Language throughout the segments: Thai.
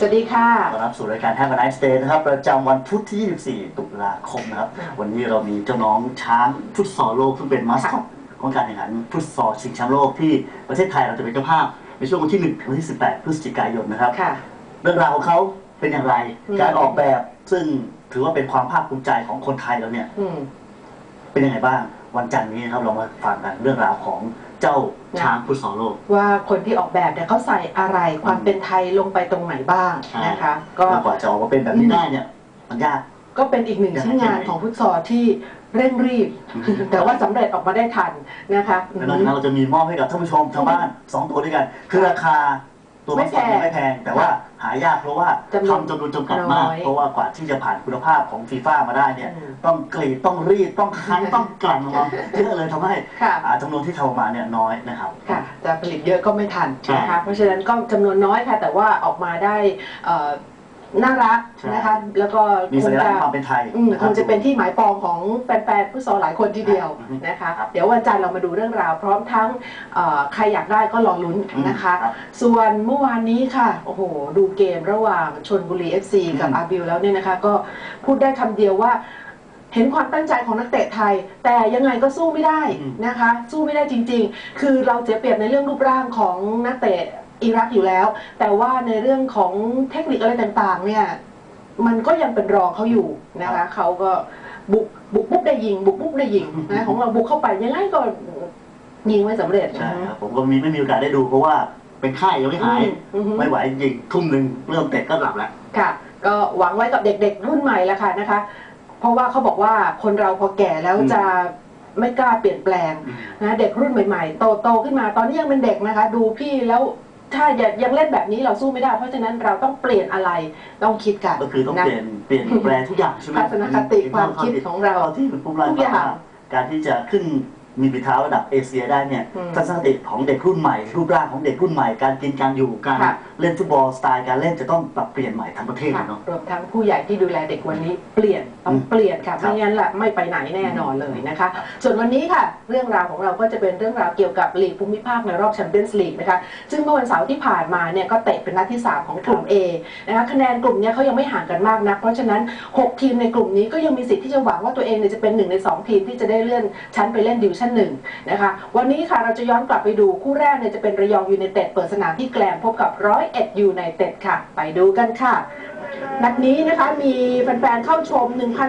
วัสดีค่ะต้อนรับสู่รายการ Have a Nice Day นะครับประจำวันพุธที่ 24 ตุลาคมนะครับวันนี้เรามีเจ้าน้องช้างฟุตซอลโลกซึ่งเป็นมาสคอตของการแข่งขันฟุตซอลชิงแชมป์โลกที่ประเทศไทยเราจะเป็นเจ้าภาพในช่วงวันที่ 1 ถึงวันที่ 18 พฤศจิกายนนะครับเรื่องราวของเขาเป็นอย่างไรการออกแบบซึ่งถือว่าเป็นความภาคภูมิใจของคนไทยเราเนี่ยเป็นยังไงบ้างวันจันทร์นี้ครับเรามาฟังกันเรื่องราวของเจ้าช้างฟุตซอลโลกว่าคนที่ออกแบบเนี่ยเขาใส่อะไรความเป็นไทยลงไปตรงไหนบ้างนะคะก็กว่าจะออกมาเป็นแบบนี้ได้เนี่ยมันยากก็เป็นอีกหนึ่งชิ้นงานของฟุตซอลที่เร่งรีบแต่ว่าสำเร็จออกมาได้ทันนะคะแล้วนอกจากนั้นเราจะมีมอบให้กับท่านผู้ชมชาวบ้าน2ตัวด้วยกันคือราคาตัวไม่แพงแต่ว่าหายากเพราะว่าทำจำนวนจำกัดมากเพราะว่ากว่าที่จะผ่านคุณภาพของฟีฟ่ามาได้เนี่ยต้องกรีดต้องรีดต้องคั้นต้องกลั่นมาเยอะเลยทำให้จำนวนที่ทำมาเนี่ยน้อยนะครับค่ะจะผลิตเยอะก็ไม่ทันนะคะเพราะฉะนั้นก็จำนวนน้อยค่ะแต่ว่าออกมาได้น่ารักนะคะแล้วก็มีสัญลักษณ์ความเป็นไทยคงจะเป็นที่หมายปองของแฟนๆฟุตซอลหลายคนทีเดียวนะคะเดี๋ยววันจันทร์เรามาดูเรื่องราวพร้อมทั้งใครอยากได้ก็รอลุ้นนะคะส่วนเมื่อวานนี้ค่ะโอ้โหดูเกมระหว่างชลบุรี FC กับอาร์บิลแล้วเนี่ยนะคะก็พูดได้คำเดียวว่าเห็นความตั้งใจของนักเตะไทยแต่ยังไงก็สู้ไม่ได้นะคะสู้ไม่ได้จริงๆคือเราเสียเปรียบในเรื่องรูปร่างของนักเตะอิรักอยู่แล้วแต่ว่าในเรื่องของเทคนิคอะไรต่างๆเนี่ยมันก็ยังเป็นรองเขาอยู่นะคะเขาก็บุกปุ๊บได้ยิงบุกปุ๊บได้ยิงนะของเราบุกเข้าไปยังไงก็ยิงไม่สำเร็จใช่ครับผมก็ไม่มีโอกาสได้ดูเพราะว่าเป็นไข้ยังไม่หายไม่ไหวจริงทุ่มหนึ่งเริ่มเตะก็หลับแล้วค่ะก็หวังไว้กับเด็กๆรุ่นใหม่แล้วค่ะนะคะเพราะว่าเขาบอกว่าคนเราพอแก่แล้วจะไม่กล้าเปลี่ยนแปลงนะเด็กรุ่นใหม่ๆโตขึ้นมาตอนนี้ยังเป็นเด็กนะคะดูพี่แล้วถ้ายังเล่นแบบนี้เราสู้ไม่ได้เพราะฉะนั้นเราต้องเปลี่ยนอะไรต้องคิดกันก็คือต้องเปลี่ยนแปลงทุกอย่างใช่ไหมทัศนคติความคิดของเราที่คุณผู้บริหารการที่จะขึ้นมีฝีเท้าระดับเอเชียได้เนี่ยทัศนคติของเด็กรุ่นใหม่รูปร่างของเด็กรุ่นใหม่การกินการอยู่การเล่นฟุตบอลสไตล์การเล่นจะต้องปรับเปลี่ยนใหม่ทั้งประเทศเนาะรวมทั้งผู้ใหญ่ที่ดูแลเด็กวันนี้เปลี่ยนต้องเปลี่ยนค่ะไม่งั้นละไม่ไปไหนแน่นอนเลยนะคะส่วนวันนี้ค่ะเรื่องราวของเราก็จะเป็นเรื่องราวเกี่ยวกับลีกภูมิภาคในรอบแชมเปี้ยนส์ลีกนะคะซึ่งเมื่อวันเสาร์ที่ผ่านมาเนี่ยก็เตะเป็นนัดที่3ของกลุ่ม A นะคะคะแนนกลุ่มนี้เขายังไม่ห่างกันมากนักเพราะฉะนั้น6ทีมในกลุ่มนี้ก็ยังมีสิทธิ์ที่จะหวังว่าตัวเองจะเป็น1 ใน 2ทีมที่จะได้เลื่อนชั้นไปเล่นดิวิชั่น1นะคะวันนี้ค่ะเราจะย้อนกลับไปดูคู่แรกเนี่ยจะเป็นระยองยูไนเต็ดเปิดสนามที่แกลงพบกับ101ยูไนเต็ดค่ะไปดูกันค่ะนัดนี้นะคะมีแฟนๆเข้าชม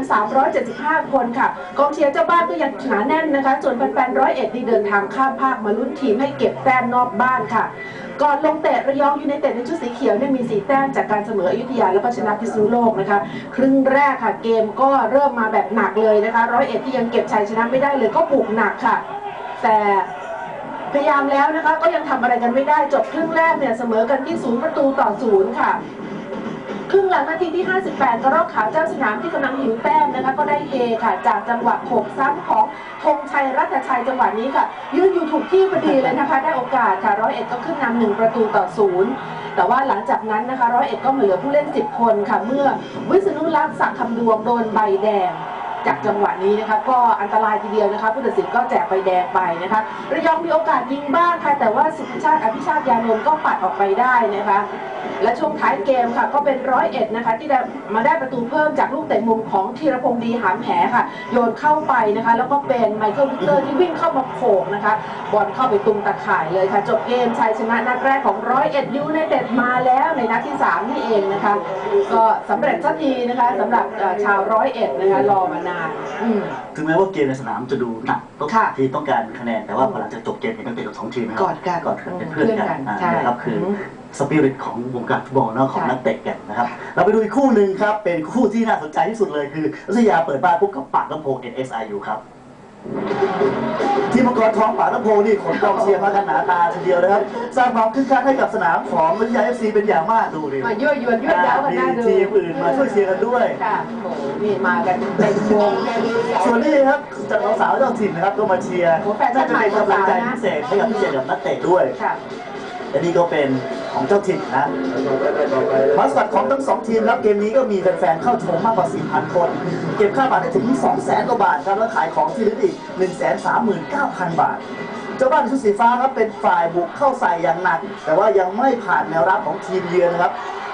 1,375 คนค่ะกองเชียร์เจ้าบ้านก็ยังหนาแน่นนะคะส่วนแฟนๆ101ที่เดินทางข้ามภาคมาลุ้นทีมให้เก็บแต้มนอกบ้านค่ะก่อนลงเตะระยองยูไนเต็ดในชุดสีเขียวเนี่ยมี4 แต้มจากการเสมออยุธยาแล้วก็ชนะพิษณุโลกนะคะครึ่งแรกค่ะเกมก็เริ่มมาแบบหนักเลยนะคะ101ที่ยังเก็บชัยชนะไม่ได้เลยก็บุกหนักค่ะแต่พยายามแล้วนะคะก็ยังทำอะไรกันไม่ได้จบครึ่งแรกเนี่ยเสมอกันที่0-0ค่ะครึ่งหลังนาทีที่58กระรอกขาวเจ้าสนามที่กำลังหิวแต้มนะคะก็ได้เฮค่ะจากจังหวะโขกซ้ำของธงชัยรัตชัยจังหวะนี้ค่ะยืนอยู่ถูกที่พอดีเลยนะคะได้โอกาสค่ะ101ก็ขึ้นนำ1-0แต่ว่าหลังจากนั้นนะคะ101ก็เหลือผู้เล่น10 คนค่ะเมื่อวิษณุลักษณ์ศักดิ์คำดวงโดนใบแดงจากจังหวะนี้นะคะก็อันตรายทีเดียวนะคะผู้ตัดสินก็แจกใบแดงไปนะคะระยองมีโอกาสยิงบ้างค่ะแต่ว่าสุภชาติอภิชาติยานนท์ก็ปัดออกไปได้นะคะและช่วงท้ายเกมค่ะก็เป็น101นะคะที่มาได้ประตูเพิ่มจากลูกเตะมุมของธีรพงษ์ดีหามแหค่ะโยนเข้าไปนะคะแล้วก็เป็นไมเคิลวิกเตอร์ที่วิ่งเข้ามาโขกนะคะบอลเข้าไปตุงตะข่ายเลยค่ะจบเกมชัยชนะนัดแรกของ101ยูไนเต็ดมาแล้วในนัดที่3นี่เองนะคะก็สำเร็จสักทีนะคะสำหรับชาว101นะคะรอมานานถึงแม้ว่าเกมในสนามจะดูหนักที่ต้องการคะแนนแต่ว่าพอหลังจากจบเกมเห็นนักเตะกับ2 ทีมนะครับกอดกันเป็นเพื่อนกันนะครับคือสปิริตของวงการฟุตบอลนะของนักเตะกันนะครับเราไปดูอีกคู่หนึ่งครับเป็นคู่ที่น่าสนใจที่สุดเลยคือรัชยาเปิดบ้านพบกับปากน้ำโพ NSIU ครับทีมมังกรทองปากน้ำโพนี่ขนกองเชียร์มากันหนาตาทีเดียวนะครับสร้างความคึกคักให้กับสนามของรัชยา FC เป็นอย่างมากดูดิยั่วยวนยาวกันน่าดูทีมอื่นมาช่วยเชียร์กันด้วยค่ะโอ้นี่มากันเต็มวงส่วนนี้ครับจากสาวเจ้าถิ่นนะครับก็มาเชียร์น่าจะเป็นกำลังใจพิเศษให้กับพี่เจกับนักเตะด้วยและนี่ก็เป็นของเจ้าถิ่นนะมาสคอตของทั้ง2 ทีมครับเกมนี้ก็มีแฟนๆเข้าชมมากกว่า 4,000 คนเก็บค่าบัตรได้ถึง 200,000 กว่าบาทครับแล้วขายของที่ลึกอีก 139,000 บาทเจ้าบ้านชุดสีฟ้าครับเป็นฝ่ายบุกเข้าใส่อย่างหนักแต่ว่ายังไม่ผ่านแนวรับของทีมเยือนนะครับ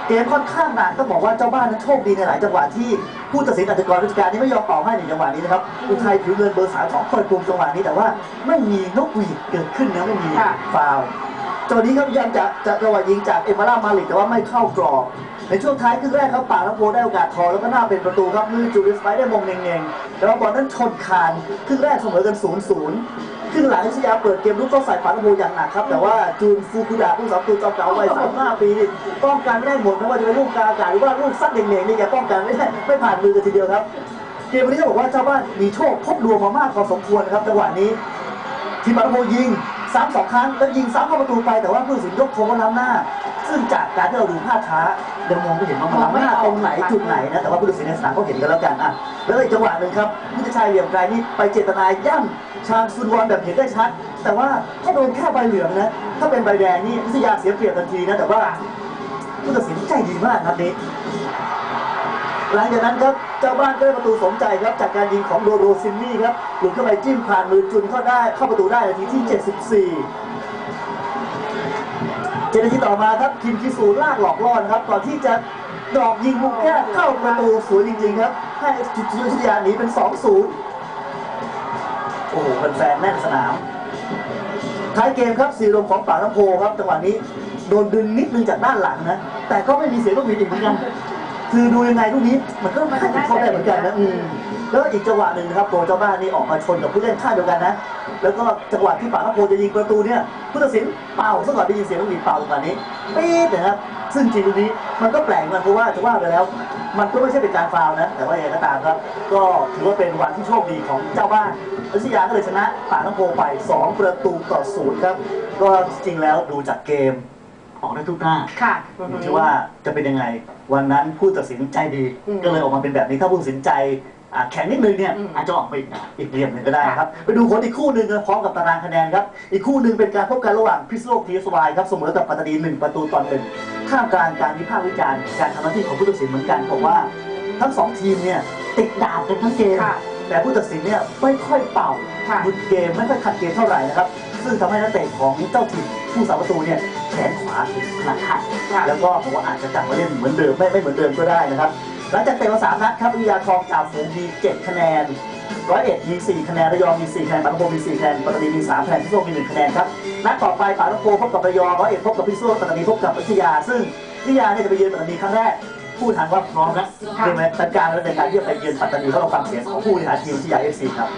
เกมค่อนข้างหนักต้องบอกว่าเจ้าบ้านนั้นโชคดีในหลายจังหวะที่ผู้ตัดสินอัจฉริยะราชการนี้ไม่ยอมเป่าให้ในจังหวะนี้นะครับอุทัยผิวเงินเบอร์3ของคอยกลุ่มจังหวะนี้แต่ว่าไม่มีนกหวีดเกิดขึ้นนะไม่มีฟาวล์จังหวะนี้ครับยังจะจังหวะยิงจากเอมาร่ามาลิกแต่ว่าไม่เข้ากรอบในช่วงท้ายครึ่งแรกครับปากน้ำโพได้โอกาสทองแล้วก็น่าเป็นประตูครับมือจูเลียสไปได้มงเงงๆแต่ว่าบอลนั้นชนคานครึ่งแรกเสมอกัน 0-0 ครึ่งหลังอยุธยาเปิดเกมลุกเข้าใส่ปากน้ำโพอย่างหนักครับแต่ว่าจูนฟูคุดะผู้สาวตัวจอมเก่าวัย35 ปีนี่ป้องกันไม่ได้หมดไม่ว่าจะเป็นลูกกาอากาศหรือว่าลูกซัดเด่งๆนี่แกป้องกันไม่ได้ไม่ผ่านมือกันทีเดียวครับเกมวันนี้ต้องบอกว่าเจ้าบ้านมีโชคพบดวงมามากพอสมควรครับจังหวะนี้ทีมปากน้ำโพยิงซ้ำ2 ครั้งแล้วยิงซ้ำเข้าประตูไปแต่ว่าผู้ตัดสินยกธงว่าล้ำหน้าซึ่งจากการที่เราดูภาพช้ายังมองไม่เห็นว่ามันล้ำหน้าตรงไหนจุดไหนนะแต่ว่าผู้ตัดสินในสนามเขาเห็นกันแล้วกันอ่ะแล้วอีกจังหวะหนึ่งครับนิติชัยเหลี่ยมไกลนี่ไปเจตนาย่ำชางซุนวอนแบบเห็นได้ชัดแต่ว่าถ้าโดนแค่ใบเหลืองนะถ้าเป็นใบแดงนี่วิทยาเสียเปรียบทันทีนะแต่ว่าผู้ตัดสินใจดีมากครับนี้หลังจากนั้นครับเจ้าบ้านก็ได้ประตูสมใจครับจากการยิงของโดโดซินนี่ครับหลุดเข้าไปจิ้มผ่านมือจุนเข้าประตูได้นาทีที่ 74 7 นาทีต่อมาครับทีมคิสูลากหลอกล่อนะครับก่อนที่จะดอกยิงมุมแคบเข้าประตูสวยจริงๆครับให้จุดยุทธยาหนีเป็น 2-0 โอ้โหแฟนๆแน่นสนามท้ายเกมครับสีลมของปากน้ำโพครับจังหวะนี้โดนดึงนิดนึงจากด้านหลังนะแต่ก็ไม่มีเสียงลูกหวีดอีกเหมือนกันคือดูยังไงลูกนี้มันก็ไม่ค่อยจะเข้าได้เหมือนกันนะแล้วอีกจังหวะหนึ่งนะครับตัวเจ้าบ้านนี่ออกมาชนกับผู้เล่นข้างเดียวกันนะแล้วก็จังหวะที่ปากน้ำโพจะยิงประตูเนี่ยผู้ตัดสินเป่าซะก่อนได้ยินเสียงลูกหวีดเป่าตรงนี้ปี๊ดนะครับซึ่งจริงตรงนี้มันก็แปลกมันเพราะว่าจะว่าไปแล้วมันก็ไม่ใช่เป็นการฟาวล์นะแต่ว่าอย่างไรก็ตามครับก็ถือว่าเป็นวันที่โชคดีของเจ้าบ้านอยุธยาก็เลยชนะปากน้ำโพไป2-0ครับก็จริงแล้วดูจากเกมออกได้ทุกหน้าค่ะอยู่ที่ว่าจะเป็นยังไงวันนั้นผู้ตัดสินใจดีก็เลยออกมาเป็นแบบนี้ถ้าผู้ตัดสินใจแข็งนิดนึงเนี่ยอาจจะออกไปอีกเรียมหนึ่งก็ได้ครับไปดูผลอีกคู่หนึ่งพร้อมกับตารางคะแนนครับอีกคู่หนึ่งเป็นการพบกันระหว่างพิษณุโลก TSY ครับเสมอกับปัตตานี1-1ท่ามกลางการวิพากษ์วิจารณ์การทำหน้าที่ของผู้ตัดสินเหมือนกันบอกว่าทั้ง2ทีมเนี่ยติดดาบกันทั้งเกมแต่ผู้ตัดสินเนี่ยไม่ค่อยเป่าหยุดเกมไม่ค่อยขัดเกมเท่าไหร่นะครับซึ่งทำให้นักเตะของเจ้าถิ่นผู้สาประตูเนี่ยแขนขวาถึงขนาดขาดแล้วก็ผมว่าอาจจะกลับมาเล่นเหมือนเดิมไม่เหมือนเดิมก็ได้นะครับหลังจากเตะมา3 นัดครับวิทยาทองจ่าฝูงมี7 คะแนน101มี4 คะแนนระยองมี4 คะแนนปากน้ำโพมี4 คะแนนปัตตานีมี3 คะแนนพิษณุโลกมี1 คะแนนครับนัดต่อไปปากน้ำโพพบกับระยอง101พบกับพิษณุโลกปัตตานีพบกับวิทยาซึ่งวิทยาเนี่ยจะไปเยือนปัตตานีครั้งแรกผู้ทันว่าพร้อมนะใช่ไหมจัดการแล้วในการที่จะไปเยือนปัตตานีเขาลองฟังเสียงของผู้บริหารทีมวิทยา FC ครับ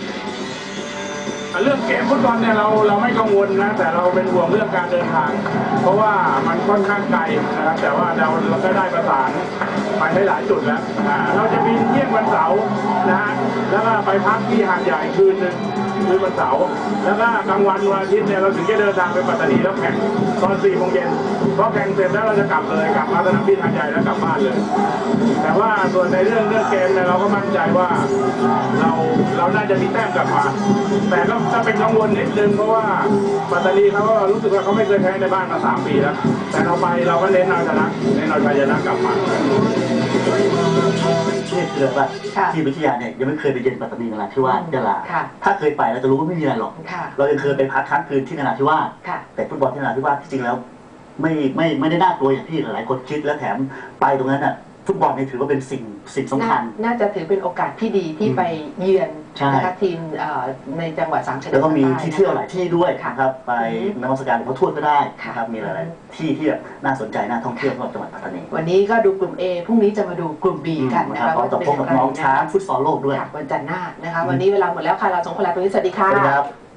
เรื่องเกมฟุตบอลเนี่ยเราไม่กังวลนะแต่เราเป็นห่วงเรื่องการเดินทางเพราะว่ามันค่อนข้างไกลนะครับแต่ว่าเราก็ได้ประสานไปได้หลายจุดแล้วเราจะบินเที่ยงวันเสาร์นะฮะแล้วก็ไปพักที่หาดใหญ่คืนวันเสาร์แล้วก็กลางวันวันอาทิตย์เนี่ยเราถึงจะเดินทางไปปัตตานีแล้วแข่งตอน4 โมงเย็นเพราะแข่งเสร็จแล้วเราจะกลับมาสนามบินหาดใหญ่แล้วกลับบ้านเลยแต่ว่าส่วนในเรื่องเกมเนี่ยเราก็มั่นใจว่าเราน่าจะมีแต้มกลับมาแต่ก็จะเป็นกังวลนิดนึงเพราะว่าปัตตานีเขาก็รู้สึกว่าเขาไม่เคยแพ้ในบ้านมา3 ปีแล้วแต่เราก็เน้นเอาชนะกลับมานี่คือว่าทีมวิทยาเนี่ยยังไม่เคยไปเยือนปัตตานีนราธิวาสยะลาถ้าเคยไปเราจะรู้ว่าไม่มีอะไรหรอกเรายังเคยไปพักค้างคืนที่นราธิวาสแต่ฟุตบอลที่นราธิวาสจริงๆแล้วไม่ได้น่ากลัวอย่างที่หลายคนคิดและแถมไปตรงนั้นน่ะฟุตบอลนี่ถือว่าเป็นสิ่งสำคัญน่าจะถือเป็นโอกาสที่ดีที่ไปเยือนนะคะทีมในจังหวัด3 ชายแดนแล้วก็มีที่เที่ยวหลายที่ด้วยนะครับไปนมัสการหลวงพ่อทวดก็ได้นะครับมีหลายๆที่น่าสนใจน่าท่องเที่ยวสำหรับจังหวัดปัตตานีวันนี้ก็ดูกลุ่ม A พรุ่งนี้จะมาดูกลุ่ม B กันนะคะว่าจะพบกับน้องช้างฟุตซอลโลกด้วยวันจันทร์หน้านะคะวันนี้เวลาหมดแล้วค่ะเรา2 คนลาไปสวัสดีค่ะ